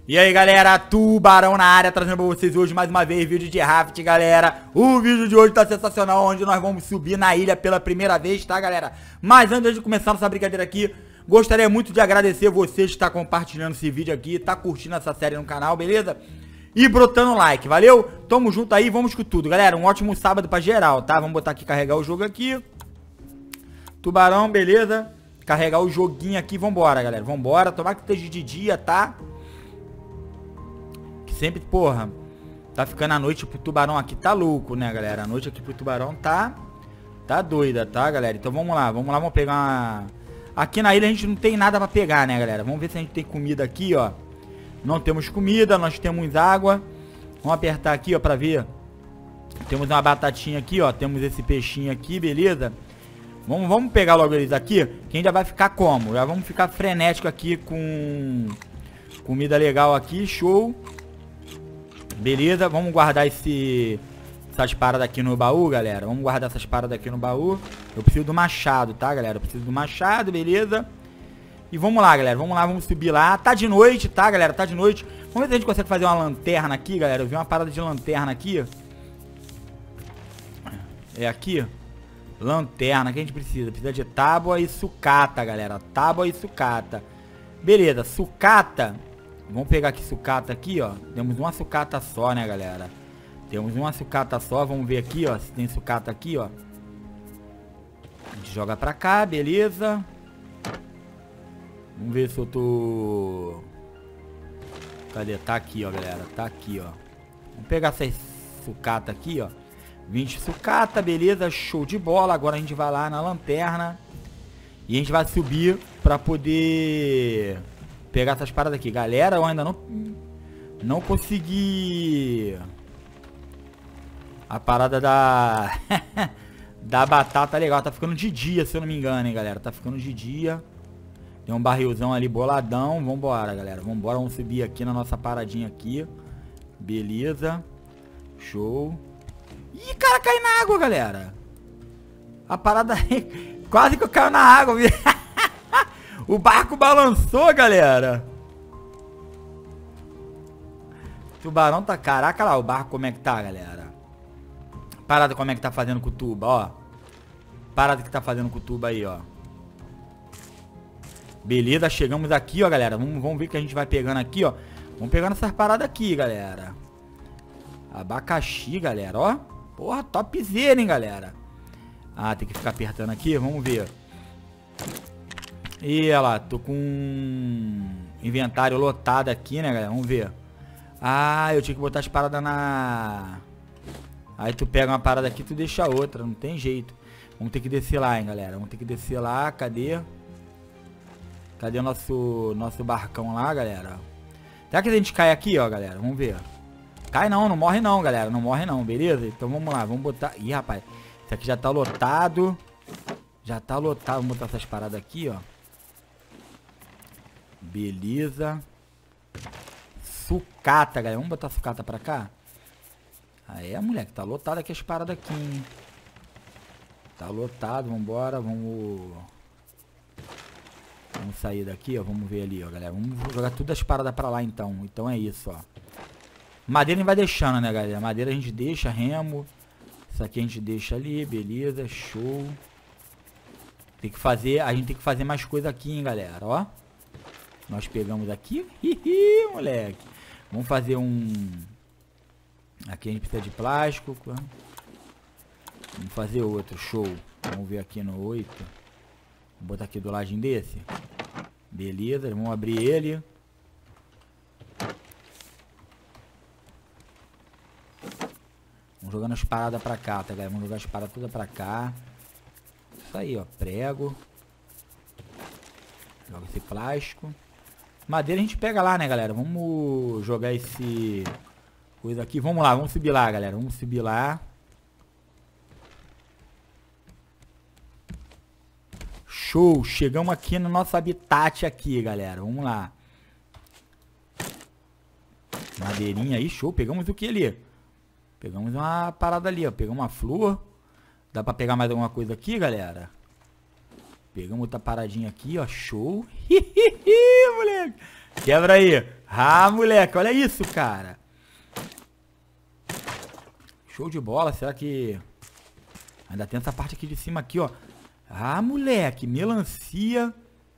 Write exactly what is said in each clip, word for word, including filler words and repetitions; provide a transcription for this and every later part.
E aí galera, Tubarão na área, trazendo pra vocês hoje mais uma vez vídeo de raft, galera. O vídeo de hoje tá sensacional, onde nós vamos subir na ilha pela primeira vez, tá galera? Mas antes de começar essa brincadeira aqui, gostaria muito de agradecer vocês que estão compartilhando esse vídeo aqui, tá curtindo essa série no canal, beleza? E brotando like, valeu? Tamo junto aí, vamos com tudo, galera. Um ótimo sábado pra geral, tá? Vamos botar aqui, carregar o jogo aqui. Tubarão, beleza? Carregar o joguinho aqui, vambora, galera. Vambora, tomara que esteja de dia, tá? Sempre, porra, tá ficando a noite pro tubarão aqui, tá louco, né, galera? A noite aqui pro tubarão tá, tá doida, tá, galera? Então vamos lá, vamos lá, vamos pegar uma... Aqui na ilha a gente não tem nada pra pegar, né, galera? Vamos ver se a gente tem comida aqui, ó. Não temos comida, nós temos água. Vamos apertar aqui, ó, pra ver. Temos uma batatinha aqui, ó. Temos esse peixinho aqui, beleza? Vamos, vamos pegar logo eles aqui, que a gente já vai ficar como? Já vamos ficar frenético aqui com... Comida legal aqui, show. Beleza, vamos guardar esse, essas paradas aqui no baú, galera. Vamos guardar essas paradas aqui no baú. Eu preciso do machado, tá, galera? Eu preciso do machado, beleza. E vamos lá, galera, vamos lá, vamos subir lá. Tá de noite, tá, galera? Tá de noite. Vamos ver se a gente consegue fazer uma lanterna aqui, galera. Eu vi uma parada de lanterna aqui. É aqui. Lanterna, que a gente precisa? Precisa de tábua e sucata, galera. Tábua e sucata. Beleza, sucata. Vamos pegar aqui sucata aqui, ó. Temos uma sucata só, né, galera? Temos uma sucata só. Vamos ver aqui, ó. Se tem sucata aqui, ó. A gente joga pra cá, beleza. Vamos ver se eu tô... Cadê? Tá aqui, ó, galera. Tá aqui, ó. Vamos pegar essa sucata aqui, ó. vinte sucata, beleza. Show de bola. Agora a gente vai lá na lanterna. E a gente vai subir pra poder... pegar essas paradas aqui, galera. Eu ainda não não consegui a parada da da batata legal. Tá ficando de dia, se eu não me engano, hein, galera. Tá ficando de dia. Tem um barrilzão ali boladão. Vambora, galera. Vambora, vamos subir aqui na nossa paradinha aqui. Beleza. Show. Ih, cara, cai na água, galera. A parada quase que eu caio na água, viu? O barco balançou, galera. Tubarão tá... Caraca lá, o barco como é que tá, galera. Parada como é que tá fazendo com o tuba, ó. Parada que tá fazendo com o tuba aí, ó. Beleza, chegamos aqui, ó, galera. Vamos, vamos ver o que a gente vai pegando aqui, ó. Vamos pegando essas paradas aqui, galera. Abacaxi, galera, ó. Porra, topzera, hein, galera. Ah, tem que ficar apertando aqui, vamos ver. E olha lá, tô com inventário lotado aqui, né, galera? Vamos ver. Ah, eu tinha que botar as paradas na... Aí tu pega uma parada aqui e tu deixa outra, não tem jeito. Vamos ter que descer lá, hein, galera. Vamos ter que descer lá, cadê? Cadê o nosso, nosso barcão lá, galera? Será que a gente cai aqui, ó, galera? Vamos ver. Cai não, não morre não, galera. Não morre não, beleza? Então vamos lá, vamos botar... Ih, rapaz, isso aqui já tá lotado. Já tá lotado, vamos botar essas paradas aqui, ó. Beleza. Sucata, galera. Vamos botar sucata pra cá. Aí é, moleque. Tá lotado aqui as paradas aqui, hein? Tá lotado. Vambora. Vamos... Vamos sair daqui, ó. Vamos ver ali, ó, galera. Vamos jogar todas as paradas pra lá, então. Então é isso, ó. Madeira a gente vai deixando, né, galera? Madeira a gente deixa, remo. Isso aqui a gente deixa ali. Beleza. Show. Tem que fazer... A gente tem que fazer mais coisa aqui, hein, galera. Ó. Nós pegamos aqui. Hihi, moleque. Vamos fazer um... Aqui a gente precisa de plástico. Vamos fazer outro. Show. Vamos ver aqui no oito. Vou botar aqui do ladinho desse. Beleza. Vamos abrir ele. Vamos jogando as paradas pra cá, tá, galera? Vamos jogar as paradas todas pra cá. Isso aí, ó. Prego. Joga esse plástico. Madeira a gente pega lá, né, galera? Vamos jogar esse... Coisa aqui. Vamos lá, vamos subir lá, galera. Vamos subir lá. Show. Chegamos aqui no nosso habitat aqui, galera. Vamos lá. Madeirinha aí, show. Pegamos o que ali? Pegamos uma parada ali, ó. Pegamos uma flor. Dá pra pegar mais alguma coisa aqui, galera? Pegamos outra paradinha aqui, ó. Show. Hihihi, moleque. Quebra aí. Ah, moleque, olha isso, cara. Show de bola, será que... Ainda tem essa parte aqui de cima aqui, ó. Ah, moleque, melancia.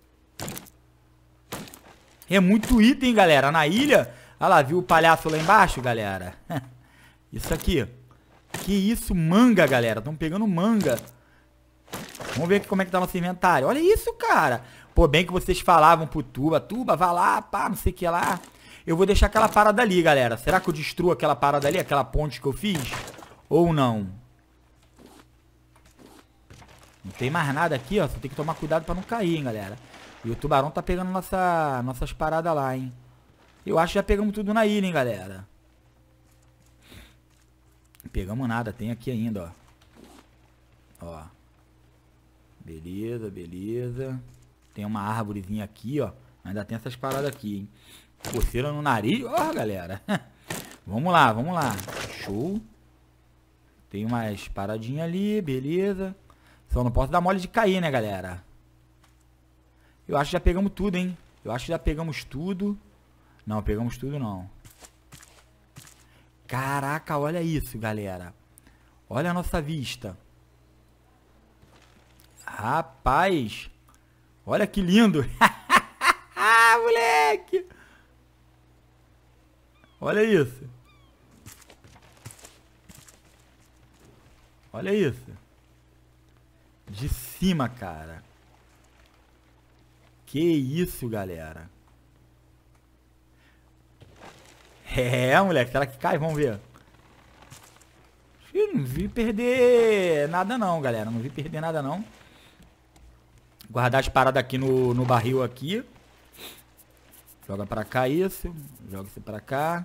É muito item, galera, na ilha. Olha lá, viu o palhaço lá embaixo, galera? Isso aqui. Que isso, manga, galera. Estão pegando manga. Vamos ver aqui como é que tá nosso inventário. Olha isso, cara. Pô, bem que vocês falavam pro Tuba. Tuba, vai lá, pá, não sei o que lá. Eu vou deixar aquela parada ali, galera. Será que eu destruo aquela parada ali? Aquela ponte que eu fiz? Ou não? Não tem mais nada aqui, ó. Só tem que tomar cuidado pra não cair, hein, galera. E o tubarão tá pegando nossa, nossas paradas lá, hein. Eu acho que já pegamos tudo na ilha, hein, galera. Não pegamos nada. Tem aqui ainda, ó. Ó. Beleza, beleza. Tem uma árvorezinha aqui, ó. Ainda tem essas paradas aqui, hein. Coceira no nariz. Ó, galera. Vamos lá, vamos lá. Show. Tem umas paradinhas ali, beleza. Só não posso dar mole de cair, né, galera? Eu acho que já pegamos tudo, hein. Eu acho que já pegamos tudo. Não, pegamos tudo não. Caraca, olha isso, galera. Olha a nossa vista. Rapaz. Olha que lindo. Moleque. Olha isso. Olha isso. De cima, cara. Que isso, galera. É, moleque. Será que cai? Vamos ver. Não vi perder nada não, galera. Não vi perder nada não. Guardar as paradas aqui no, no barril aqui. Joga pra cá isso. Joga isso pra cá.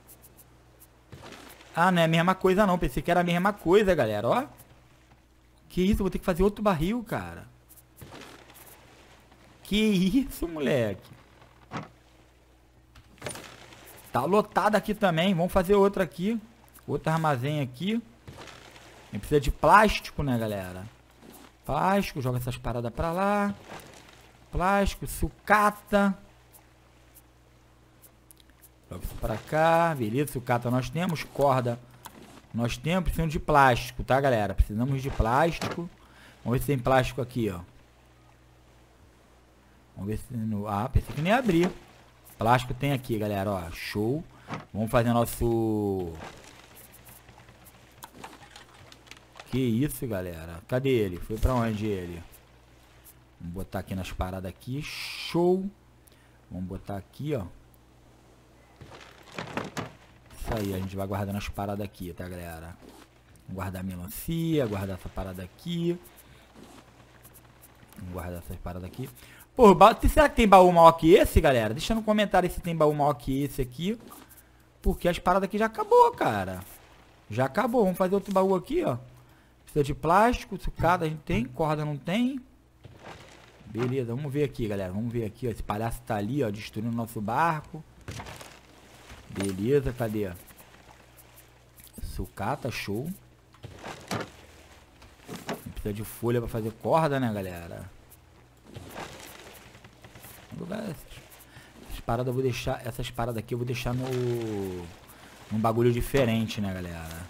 Ah, não é a mesma coisa não. Pensei que era a mesma coisa, galera. Ó. Que isso, vou ter que fazer outro barril, cara. Que isso, moleque. Tá lotado aqui também. Vamos fazer outro aqui. Outro armazém aqui. A gente precisa de plástico, né, galera? Plástico. Joga essas paradas pra lá. Plástico. Sucata. Joga isso pra cá. Beleza, sucata nós temos. Corda nós temos. Precisamos de plástico, tá, galera? Precisamos de plástico. Vamos ver se tem plástico aqui, ó. Vamos ver se... No... Ah, pensei que nem ia abrir. Plástico tem aqui, galera, ó. Show. Vamos fazer nosso... Que isso, galera. Cadê ele? Foi pra onde ele? Vamos botar aqui nas paradas aqui. Show. Vamos botar aqui, ó. Isso aí, a gente vai guardando as paradas aqui, tá, galera? Vamos guardar a melancia, guardar essa parada aqui. Vamos guardar essas paradas aqui. Pô, será que tem baú maior que esse, galera? Deixa no comentário se tem baú maior que esse aqui. Porque as paradas aqui já acabou, cara. Já acabou. Vamos fazer outro baú aqui, ó. Precisa de plástico, sucata a gente tem, corda não tem. Beleza, vamos ver aqui, galera. Vamos ver aqui, ó. Esse palhaço tá ali, ó, destruindo o nosso barco. Beleza, cadê? Sucata, show. Precisa de folha pra fazer corda, né, galera? Essas paradas eu vou deixar. Essas paradas aqui eu vou deixar no. Num bagulho diferente, né, galera?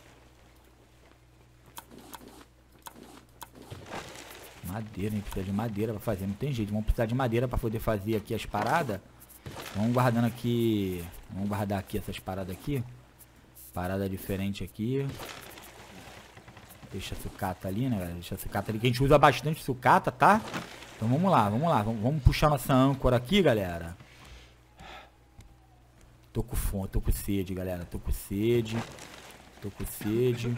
Madeira, a gente precisa de madeira pra fazer. Não tem jeito. Vamos precisar de madeira pra poder fazer aqui as paradas. Vamos guardando aqui. Vamos guardar aqui essas paradas aqui. Parada diferente aqui. Deixa a sucata ali, né, galera? Deixa a sucata ali, que a gente usa bastante sucata, tá? Então vamos lá, vamos lá. Vamos, vamos puxar nossa âncora aqui, galera. Tô com fome, tô com sede, galera. Tô com sede. Tô com sede.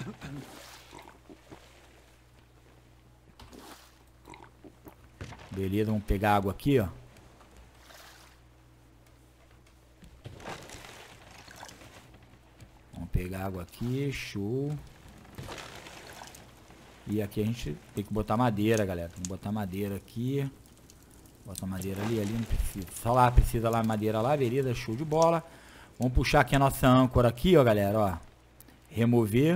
Beleza, vamos pegar água aqui, ó. Vamos pegar água aqui, show. E aqui a gente tem que botar madeira, galera. Tem que botar madeira aqui. Bota madeira ali, ali não precisa. Só lá precisa lá madeira lá, beleza, show de bola. Vamos puxar aqui a nossa âncora aqui, ó, galera, ó. Remover.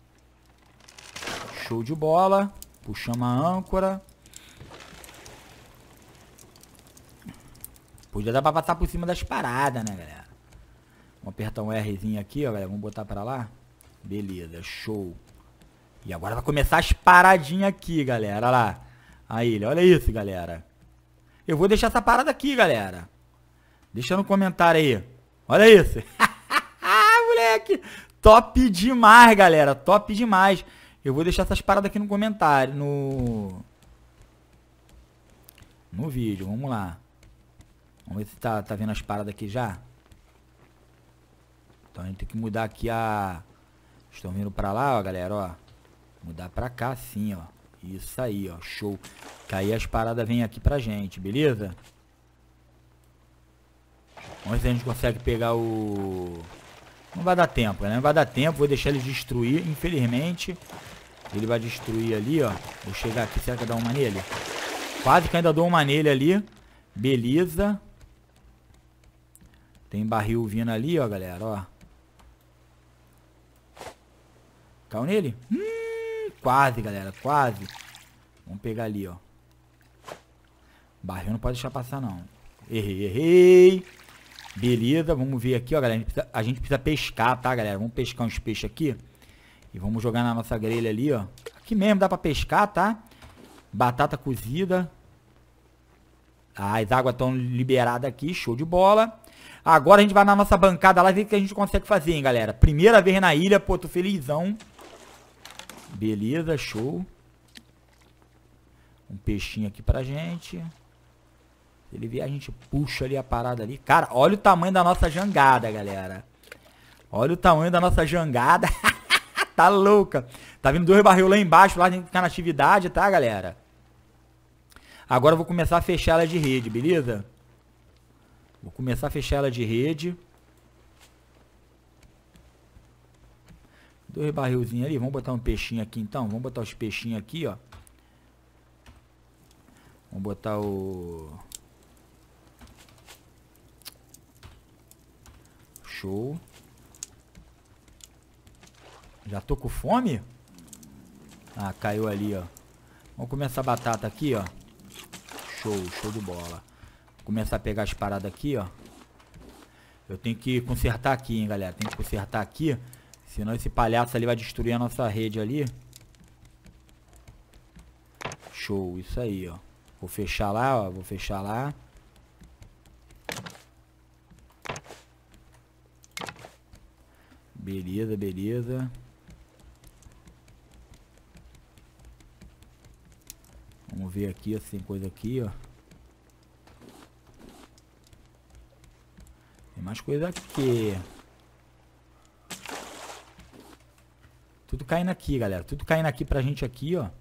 Show de bola. Puxamos a âncora. Podia dar pra passar por cima das paradas, né, galera? Vamos apertar um Rzinho aqui, ó, galera. Vamos botar pra lá. Beleza, show. E agora vai começar as paradinhas aqui, galera. Olha lá. Aí, olha isso, galera. Eu vou deixar essa parada aqui, galera. Deixa no comentário aí. Olha isso. Moleque. Top demais, galera. Top demais. Eu vou deixar essas paradas aqui no comentário. No... No vídeo. Vamos lá. Vamos ver se tá, tá vendo as paradas aqui já. Então a gente tem que mudar aqui a... Estão vindo pra lá, ó, galera, ó. Mudar pra cá, sim, ó. Isso aí, ó. Show. Que aí as paradas vêm aqui pra gente, beleza? Vamos ver se a gente consegue pegar o... Não vai dar tempo, né? Não vai dar tempo. Vou deixar ele destruir, infelizmente. Ele vai destruir ali, ó. Vou chegar aqui, será que eu dou uma nele? Quase que ainda dou uma nele ali. Beleza. Tem barril vindo ali, ó, galera, ó. Caiu nele? Hum, quase, galera, quase. Vamos pegar ali, ó. Barril não pode deixar passar, não. Errei, errei. Beleza, vamos ver aqui, ó, galera. A gente, precisa, a gente precisa pescar, tá, galera? Vamos pescar uns peixes aqui. E vamos jogar na nossa grelha ali, ó. Aqui mesmo dá pra pescar, tá? Batata cozida. Ah, as águas estão liberadas aqui, show de bola. Agora a gente vai na nossa bancada lá e ver o que a gente consegue fazer, hein, galera. Primeira vez na ilha, pô, tô felizão. Beleza, show. Um peixinho aqui pra gente. Se ele vier, a gente puxa ali a parada ali. Cara, olha o tamanho da nossa jangada, galera. Olha o tamanho da nossa jangada. Tá louca. Tá vindo dois barril lá embaixo, lá tem que ficar na atividade, tá, galera? Agora eu vou começar a fechar ela de rede, beleza? Vou começar a fechar ela de rede. Dois barrilzinhos ali. Vamos botar um peixinho aqui, então. Vamos botar os peixinhos aqui, ó. Vamos botar o... Show. Já tô com fome? Ah, caiu ali, ó. Vamos comer essa batata aqui, ó. Show, show de bola. Vou começar a pegar as paradas aqui, ó. Eu tenho que consertar aqui, hein, galera. Tem que consertar aqui. Senão esse palhaço ali vai destruir a nossa rede ali. Show, isso aí, ó. Vou fechar lá, ó. Vou fechar lá. Beleza, beleza. Vamos ver aqui, assim, coisa aqui, ó. Tem mais coisa aqui. Tudo caindo aqui, galera. Tudo caindo aqui pra gente aqui, ó.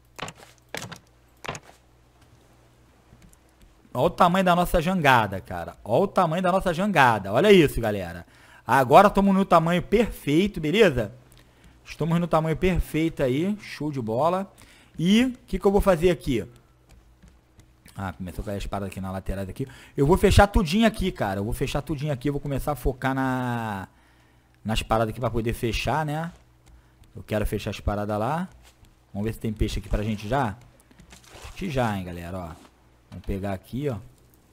Olha o tamanho da nossa jangada, cara. Olha o tamanho da nossa jangada. Olha isso, galera. Agora estamos no tamanho perfeito, beleza? Estamos no tamanho perfeito aí. Show de bola. E o que, que eu vou fazer aqui? Ah, começou a cair as paradas aqui na lateral aqui. Eu vou fechar tudinho aqui, cara. Eu vou fechar tudinho aqui. Eu vou começar a focar na... nas paradas aqui pra poder fechar, né? Eu quero fechar as paradas lá. Vamos ver se tem peixe aqui pra gente já. Acho que já, hein, galera, ó. Vamos pegar aqui, ó.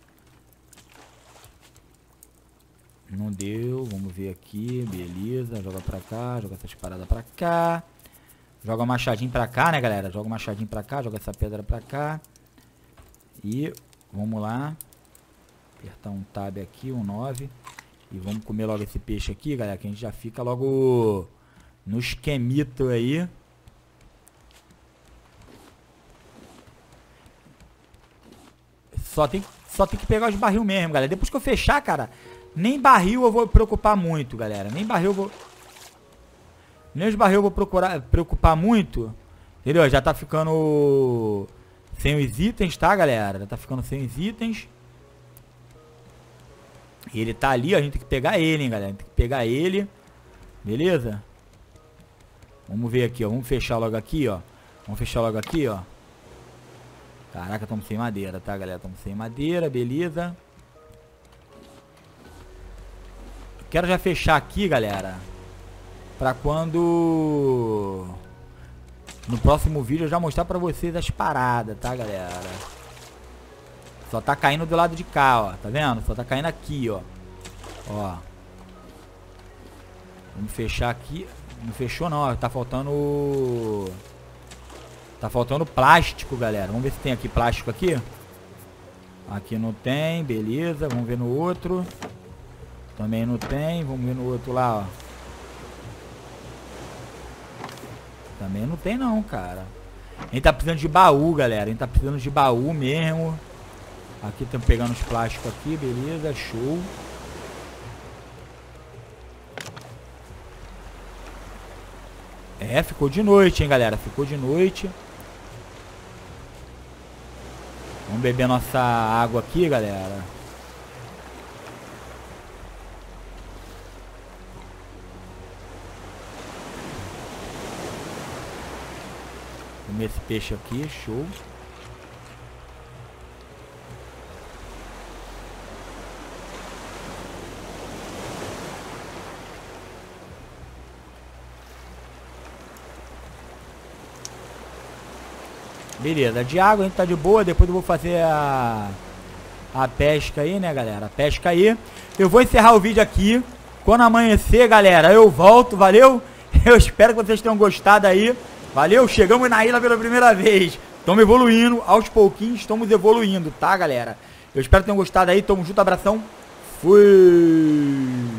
Não deu, vamos ver aqui, beleza. Joga pra cá, joga essas paradas pra cá. Joga o machadinho pra cá, né, galera? Joga o machadinho pra cá, joga essa pedra pra cá. E vamos lá. Apertar um tab aqui, um nove. E vamos comer logo esse peixe aqui, galera, que a gente já fica logo no esquemito aí. Só tem, só tem que pegar os barril mesmo, galera. Depois que eu fechar, cara, nem barril eu vou preocupar muito, galera. Nem barril eu vou... Nem os barril eu vou procurar, preocupar muito. Entendeu? Já tá ficando sem os itens, tá, galera? Já tá ficando sem os itens. E ele tá ali, ó. A gente tem que pegar ele, hein, galera. Tem que pegar ele. Beleza? Vamos ver aqui, ó. Vamos fechar logo aqui, ó. Vamos fechar logo aqui, ó. Caraca, estamos sem madeira, tá, galera? Estamos sem madeira, beleza. Eu quero já fechar aqui, galera. Pra quando... No próximo vídeo eu já mostrar pra vocês as paradas, tá, galera? Só tá caindo do lado de cá, ó. Tá vendo? Só tá caindo aqui, ó. Ó. Vamos fechar aqui. Não fechou não, ó. Tá faltando... Tá faltando plástico, galera. Vamos ver se tem aqui plástico aqui. Aqui não tem, beleza. Vamos ver no outro. Também não tem. Vamos ver no outro lá, ó. Também não tem não, cara. A gente tá precisando de baú, galera. A gente tá precisando de baú mesmo. Aqui estamos pegando os plásticos aqui, beleza, show. É, ficou de noite, hein, galera. Ficou de noite. Vamos beber nossa água aqui, galera. Comer esse peixe aqui, show. Beleza, de água a gente tá de boa. Depois eu vou fazer a A pesca aí, né, galera? A pesca aí. Eu vou encerrar o vídeo aqui. Quando amanhecer, galera, eu volto, valeu? Eu espero que vocês tenham gostado aí. Valeu? Chegamos na ilha pela primeira vez. Estamos evoluindo, aos pouquinhos estamos evoluindo, tá, galera? Eu espero que tenham gostado aí. Tamo junto, abração. Fui!